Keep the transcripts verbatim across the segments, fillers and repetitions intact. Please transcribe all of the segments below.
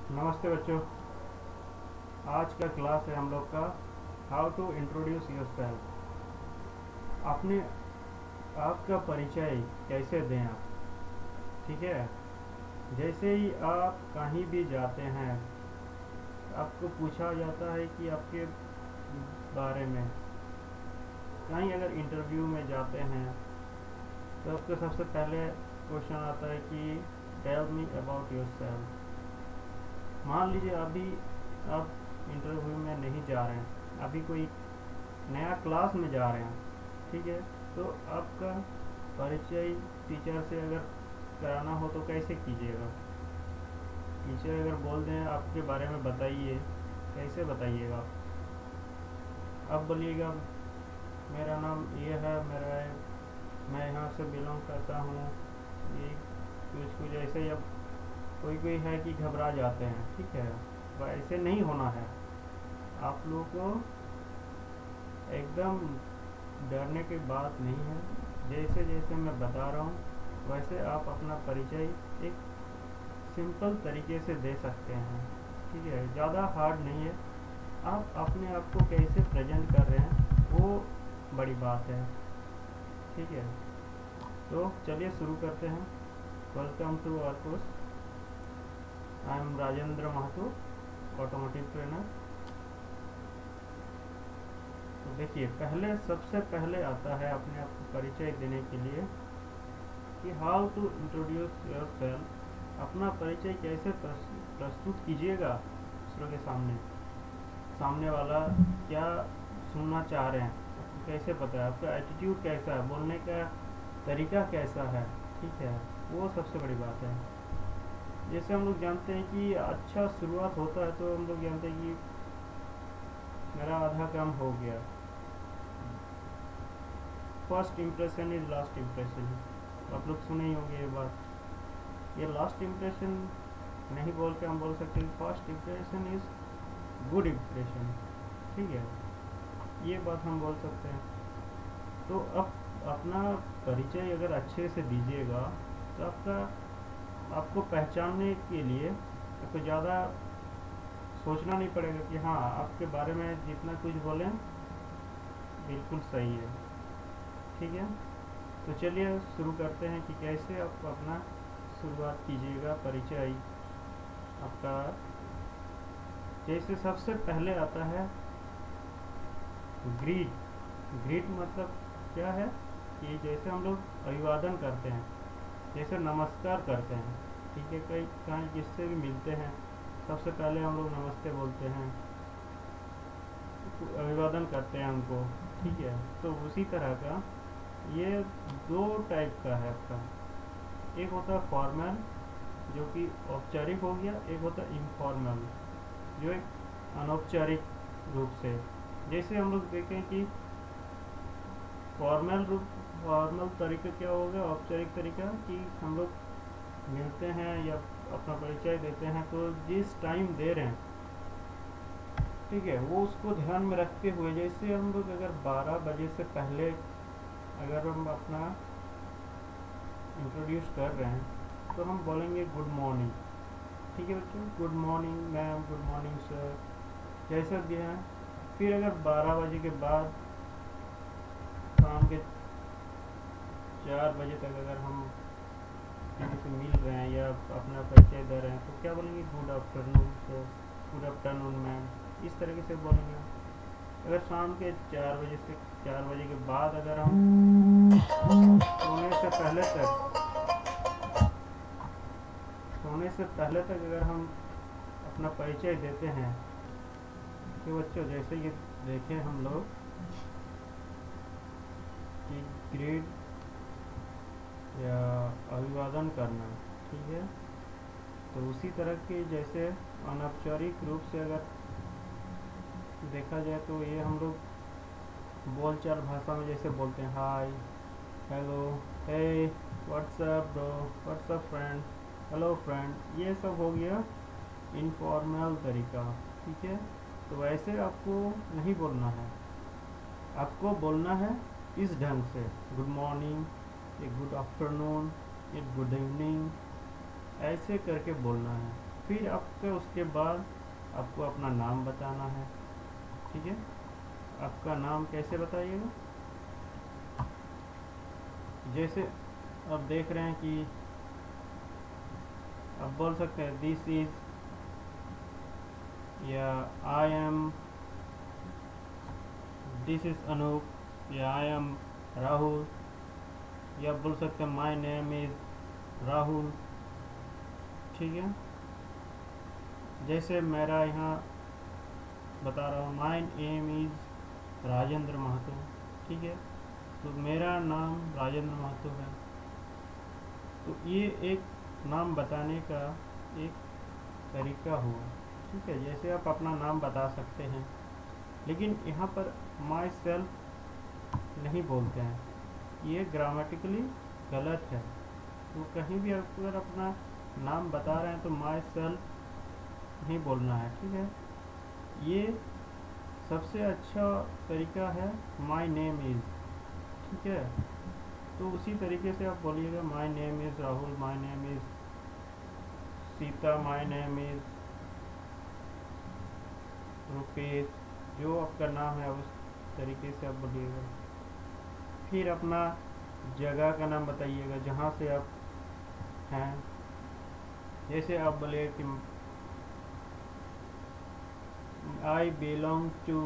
नमस्ते बच्चों। आज का क्लास है हम लोग का how to introduce yourself. अपने आपका परिचय कैसे दें आप। ठीक है। जैसे ही आप कहीं भी जाते हैं आपको पूछा जाता है कि आपके बारे में, कहीं अगर इंटरव्यू में जाते हैं तो आपको सबसे पहले क्वेश्चन आता है कि tell me about yourself. मान लीजिए अभी आप इंटरव्यू में नहीं जा रहे हैं, अभी कोई नया क्लास में जा रहे हैं, ठीक है, तो आपका परिचय टीचर से अगर कराना हो तो कैसे कीजिएगा। टीचर अगर बोल दें आपके बारे में बताइए, कैसे बताइएगा। अब बोलिएगा मेरा नाम ये है, मेरा है, मैं यहाँ से बिलोंग करता हूँ, ये कुछ कुछ ऐसे ही। अब कोई कोई है कि घबरा जाते हैं, ठीक है, वैसे नहीं होना है। आप लोगों को एकदम डरने की बात नहीं है। जैसे जैसे मैं बता रहा हूँ वैसे आप अपना परिचय एक सिंपल तरीके से दे सकते हैं, ठीक है, ज़्यादा हार्ड नहीं है। आप अपने आप को कैसे प्रेजेंट कर रहे हैं वो बड़ी बात है, ठीक है। तो चलिए शुरू करते हैं। Welcome to our course. I am Rajendra Mahato, automotive trainer. तो देखिए, पहले सबसे पहले आता है अपने आप को परिचय देने के लिए कि how to introduce yourself. अपना परिचय कैसे प्रस्तुत कीजिएगा दूसरों के सामने। सामने वाला क्या सुनना चाह रहे हैं आपको कैसे पता है, आपका एटीट्यूड कैसा है, बोलने का तरीका कैसा है, ठीक है, वो सबसे बड़ी बात है। जैसे हम लोग जानते हैं कि अच्छा शुरुआत होता है तो हम लोग जानते हैं कि मेरा आधा काम हो गया। First impression is last impression. आप लोग सुने ही होंगे ये बात। ये लास्ट इम्प्रेशन नहीं बोल के हम बोल सकते हैं first impression is good impression, ठीक है, ये बात हम बोल सकते हैं। तो अब अपना परिचय अगर अच्छे से दीजिएगा तो आपका आपको पहचानने के लिए आपको ज़्यादा सोचना नहीं पड़ेगा कि हाँ आपके बारे में जितना कुछ बोलें बिल्कुल सही है, ठीक है। तो चलिए शुरू करते हैं कि कैसे आप अपना शुरुआत कीजिएगा परिचय आपका। जैसे सबसे पहले आता है ग्रीट। ग्रीट मतलब क्या है कि जैसे हम लोग अभिवादन करते हैं, जैसे नमस्कार करते हैं, ठीक है, कई कहीं जिससे भी मिलते हैं सबसे पहले हम लोग नमस्ते बोलते हैं, अभिवादन करते हैं उनको, ठीक है। तो उसी तरह का ये दो टाइप का है आपका। एक होता है फॉर्मल जो कि औपचारिक हो गया, एक होता है इनफॉर्मल जो एक अनौपचारिक रूप से। जैसे हम लोग देखें कि फॉर्मल रूप फॉर्मल तरीका क्या होगा, औपचारिक तरीका कि हम लोग मिलते हैं या अपना परिचय देते हैं तो जिस टाइम दे रहे हैं, ठीक है, वो उसको ध्यान में रखते हुए, जैसे हम लोग अगर बारह बजे से पहले अगर हम अपना इंट्रोड्यूस कर रहे हैं तो हम बोलेंगे गुड मॉर्निंग, ठीक है बच्चों, good morning ma'am, good morning sir, जैसा भी है। फिर अगर बारह बजे के बाद शाम के चार बजे तक अगर हम किसी से मिल रहे हैं या अपना परिचय दे रहे हैं तो क्या बोलेंगे, good afternoon sir, good afternoon ma'am, इस तरीके से बोलेंगे। अगर शाम के चार बजे से चार बजे के बाद अगर हम सोने से पहले तक सोने से पहले तक अगर हम अपना परिचय देते हैं तो बच्चों जैसे कि देखें हम लोग कि ग्रेड या अभिवादन करना, ठीक है, तो उसी तरह के जैसे अनौपचारिक रूप से अगर देखा जाए तो ये हम लोग बोलचाल भाषा में जैसे बोलते हैं hi, hello, hey, what's up bro, what's up friend, hello friend, ये सब हो गया इनफॉर्मल तरीका, ठीक है। तो वैसे आपको नहीं बोलना है, आपको बोलना है इस ढंग से, गुड मॉर्निंग, एक गुड आफ्टरनून, एक गुड इवनिंग, ऐसे करके बोलना है, फिर आपका उसके बाद आपको अपना नाम बताना है। ठीक है, आपका नाम कैसे बताइएगा, जैसे आप देख रहे हैं कि आप बोल सकते हैं दिस इज, या I am, this is Anup, या आई एम राहुल, या बोल सकते हैं माय नेम इज राहुल। ठीक है, जैसे मेरा यहाँ बता रहा हूँ my name is Rajendra Mahato. ठीक है, तो मेरा नाम राजेंद्र महतो है। तो ये एक नाम बताने का एक तरीका हुआ। ठीक है, जैसे आप अपना नाम बता सकते हैं, लेकिन यहाँ पर माई सेल्फ नहीं बोलते हैं, ये ग्रामेटिकली गलत है। तो कहीं भी आप अगर अपना नाम बता रहे हैं तो माई सेल्फ नहीं बोलना है। ठीक है, ये सबसे अच्छा तरीका है माई नेम इज़। ठीक है, तो उसी तरीके से आप बोलिएगा my name is Rahul, my name is Sita, my name is Rupesh, जो आपका नाम है उस तरीके से आप बोलिएगा। फिर अपना जगह का नाम बताइएगा जहाँ से आप हैं। जैसे आप बोलिए कि आई बिलोंग टू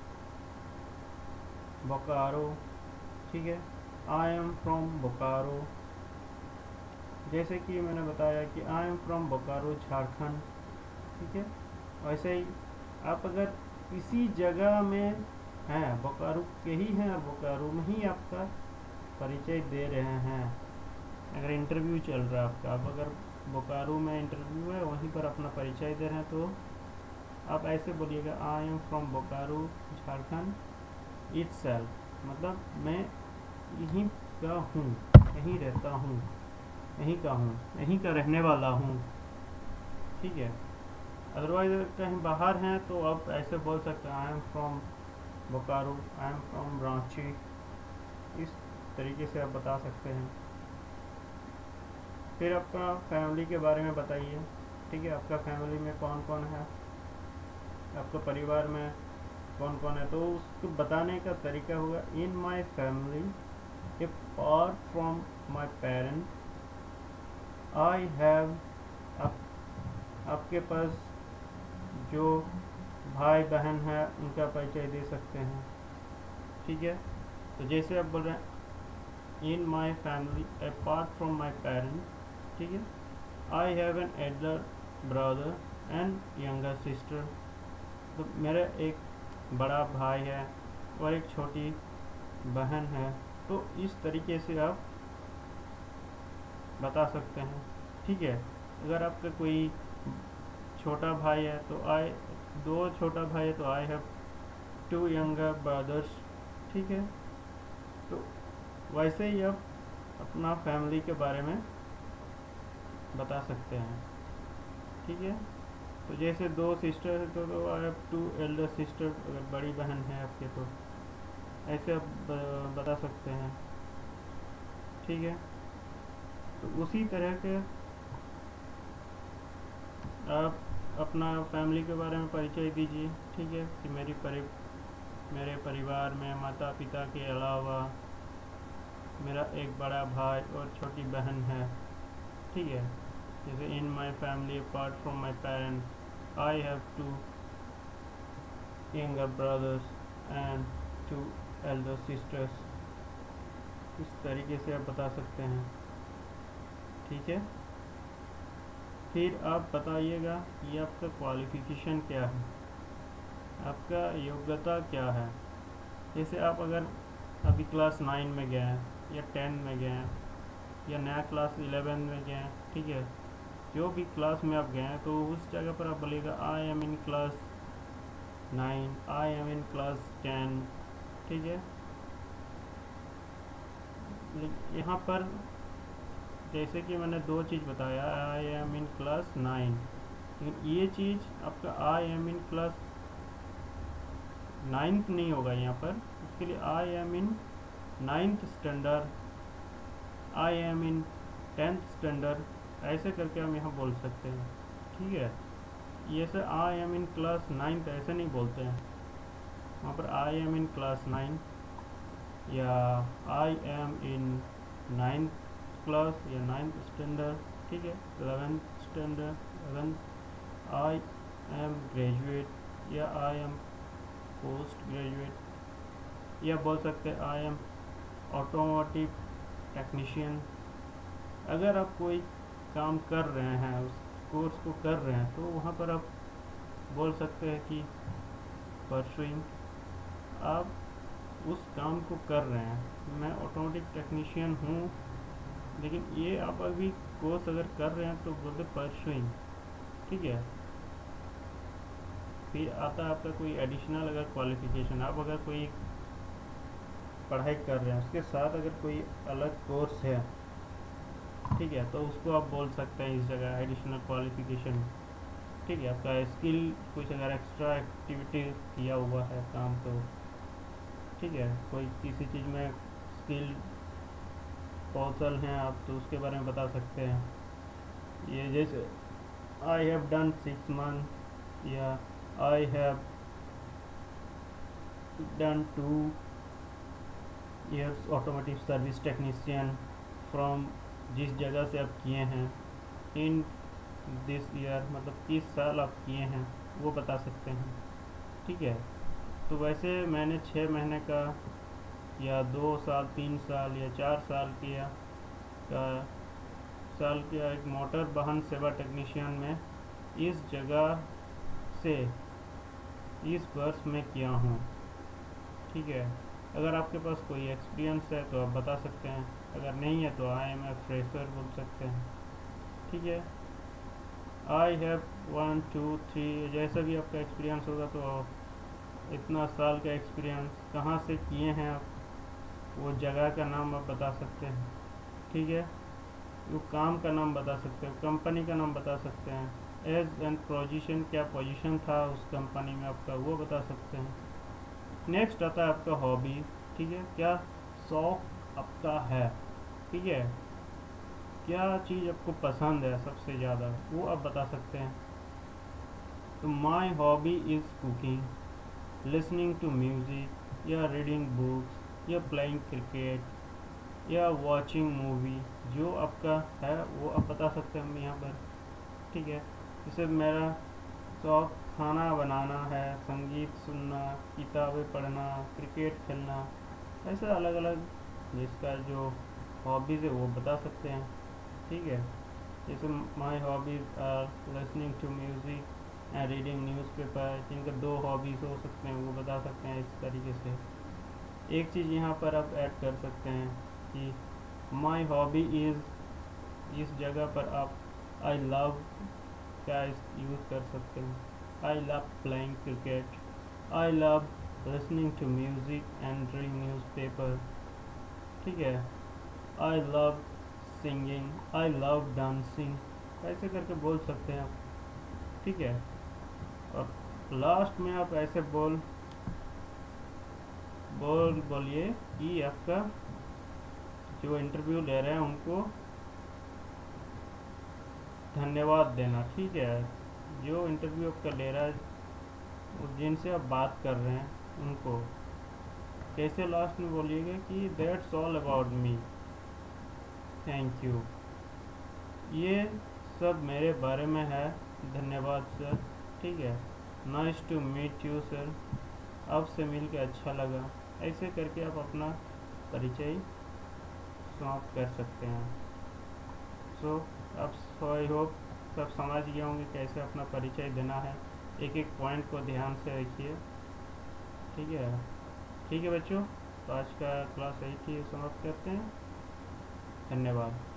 बोकारो। ठीक है, आई एम फ्रॉम बोकारो। जैसे कि मैंने बताया कि I am from Bokaro Jharkhand. ठीक है, वैसे ही आप अगर इसी जगह में हैं, बोकारो के ही हैं और बोकारो में ही आपका परिचय दे रहे हैं, अगर इंटरव्यू चल रहा है आपका, आप अगर बोकारो में इंटरव्यू है वहीं पर अपना परिचय दे रहे हैं, तो आप ऐसे बोलिएगा I am from Bokaro Jharkhand itself, मतलब मैं यहीं का हूँ, यहीं रहता हूँ, यहीं का हूँ, यहीं का रहने वाला हूँ। ठीक है, अदरवाइज कहीं बाहर हैं तो आप ऐसे बोल सकते हैं I am from Bokaro, I am from Ranchi. इस तरीके से आप बता सकते हैं। फिर आपका फैमिली के बारे में बताइए। ठीक है, आपका फैमिली में कौन कौन है, आपका परिवार में कौन कौन है, तो उसको बताने का तरीका होगा in my family apart from my parents I have. आप, आपके पास जो भाई बहन है उनका परिचय दे सकते हैं। ठीक है, तो जैसे आप बोल रहे हैं in my family apart from my parents. ठीक है, I have an elder brother and younger sister. तो मेरा एक बड़ा भाई है और एक छोटी बहन है। तो इस तरीके से आप बता सकते हैं। ठीक है, अगर आपका कोई छोटा भाई है तो आई, दो छोटा भाई है तो I have two younger brothers. ठीक है, तो वैसे ही आप अपना फैमिली के बारे में बता सकते हैं। ठीक है, तो जैसे दो सिस्टर है तो, तो I have two elder sister, अगर बड़ी बहन है आपके तो ऐसे आप बता सकते हैं। ठीक है, तो उसी तरह के आप अपना फैमिली के बारे में परिचय दीजिए। ठीक है, कि मेरी परि मेरे परिवार में माता पिता के अलावा मेरा एक बड़ा भाई और छोटी बहन है। ठीक है, जैसे in my family apart from my parents I have two younger brothers and two elder sisters. इस तरीके से आप बता सकते हैं। ठीक है, फिर आप बताइएगा ये आपका क्वालिफिकेशन क्या है, आपका योग्यता क्या है। जैसे आप अगर अभी क्लास नाइन में गए हैं या टेन में गए हैं या नया क्लास इलेवन में गए हैं, ठीक है, जो भी क्लास में आप गए हैं तो उस जगह पर आप बोलिएगा I am in class nine, I am in class ten. ठीक है, यहाँ पर जैसे कि मैंने दो चीज़ बताया, I am in class nine, लेकिन ये चीज़ आपका I am in class ninth नहीं होगा यहाँ पर। इसके लिए I am in ninth standard, I am in tenth standard, ऐसे करके हम यहाँ बोल सकते हैं। ठीक है। ये से I am in class ninth ऐसे नहीं बोलते हैं, वहाँ पर I am in class nine या I am in ninth class या नाइन्थ स्टैंडर्ड, ठीक है, eleventh standard eleventh, I am graduate या आई एम पोस्ट ग्रेजुएट, या बोल सकते हैं आई एम ऑटोमोटिव टेक्नीशियन। अगर आप कोई काम कर रहे हैं, उस कोर्स को कर रहे हैं, तो वहाँ पर आप बोल सकते हैं कि परसुइंग, आप उस काम को कर रहे हैं। मैं ऑटोमोटिव टेक्नीशियन हूँ, लेकिन ये आप अभी कोर्स अगर कर रहे हैं तो बोलते परसुइंग, ठीक है। फिर आता है आपका कोई एडिशनल अगर क्वालिफिकेशन, आप अगर कोई पढ़ाई कर रहे हैं उसके साथ अगर कोई अलग कोर्स है, ठीक है, तो उसको आप बोल सकते हैं इस जगह एडिशनल क्वालिफिकेशन, ठीक है। आपका स्किल कुछ अगर एक्स्ट्रा एक्टिविटी किया हुआ है काम, तो ठीक है, कोई किसी चीज़ में स्किल कौशल हैं आप, तो उसके बारे में बता सकते हैं। ये जैसे I have done six month या I have done two years automotive service technician from, जिस जगह से आप किए हैं, इन दिस ईयर, मतलब किस साल आप किए हैं वो बता सकते हैं, ठीक है। तो वैसे मैंने छः महीने का या दो साल तीन साल या चार साल किया का साल किया एक मोटर वाहन सेवा टेक्नीशियन में इस जगह से इस वर्ष में किया हूँ, ठीक है। अगर आपके पास कोई एक्सपीरियंस है तो आप बता सकते हैं, अगर नहीं है तो आई एम ए फ्रेशर बोल सकते हैं, ठीक है। I have one two three, जैसा भी आपका एक्सपीरियंस होगा, तो इतना साल का एक्सपीरियंस कहाँ से किए हैं आप, वो जगह का नाम आप बता सकते हैं, ठीक है। वो काम का नाम बता सकते हैं, कंपनी का नाम बता सकते हैं, एज एंड पोजीशन, क्या पोजीशन था उस कंपनी में आपका, वो बता सकते हैं। नेक्स्ट आता है आपका हॉबी, ठीक है, क्या शौक आपका है, ठीक है, क्या चीज़ आपको पसंद है सबसे ज़्यादा, वो आप बता सकते हैं। तो my hobby is cooking, listening to music या रीडिंग बुक्स या प्लेइंग क्रिकेट या वॉचिंग मूवी, जो आपका है वो आप बता सकते हैं हम यहाँ पर, ठीक है। जैसे मेरा शौक खाना बनाना है, संगीत सुनना, किताबें पढ़ना, क्रिकेट खेलना, ऐसा अलग अलग जिसका जो हॉबीज़ है वो बता सकते हैं, ठीक है। जैसे my hobbies are listening to music and reading newspaper, जिनके दो हॉबीज़ हो सकते हैं वो बता सकते हैं इस तरीके से। एक चीज़ यहाँ पर आप ऐड कर सकते हैं कि माई हॉबी इज़, इस जगह पर आप आई लव क्या यूज़ कर सकते हैं, I love playing cricket, I love listening to music and reading newspaper, ठीक है, I love singing, I love dancing, ऐसे करके बोल सकते हैं आप, ठीक है। और लास्ट में आप ऐसे बोल बोल बोलिए कि आपका जो इंटरव्यू ले रहे हैं उनको धन्यवाद देना, ठीक है। जो इंटरव्यू आपका ले रहा है, जिनसे आप बात कर रहे हैं उनको कैसे लास्ट में बोलिएगा कि that's all about me, thank you, ये सब मेरे बारे में है, धन्यवाद सर, ठीक है, nice to meet you sir, आपसे मिल के अच्छा लगा, ऐसे करके आप अपना परिचय समाप्त कर सकते हैं। सो अब आई होप सब समझ गए होंगे कैसे अपना परिचय देना है, एक एक पॉइंट को ध्यान से रखिए, ठीक है। ठीक है बच्चों, तो आज का क्लास यही थी, समाप्त करते हैं, धन्यवाद।